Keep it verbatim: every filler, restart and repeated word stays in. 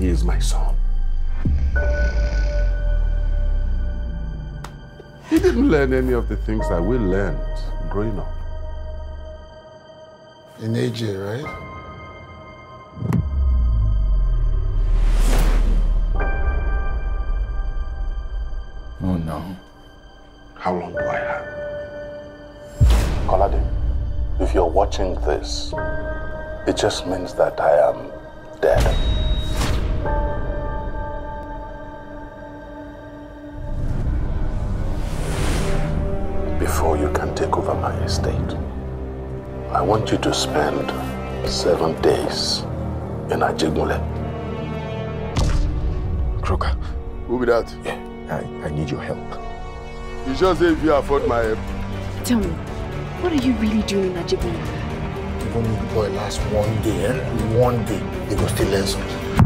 he is my son. He didn't learn any of the things that we learned growing up. In A J, right? Oh no. How long do I have? Kolade, if you're watching this, it just means that I am dead. Before you can take over my estate, I want you to spend seven days in Ajigmule. Kroka. Who be that? Yeah, I, I need your help. You just say if you afford my help. Tell me, what are you really doing in Ajigmule? Even if the boy lasts one day, eh? One day, they go still learn something.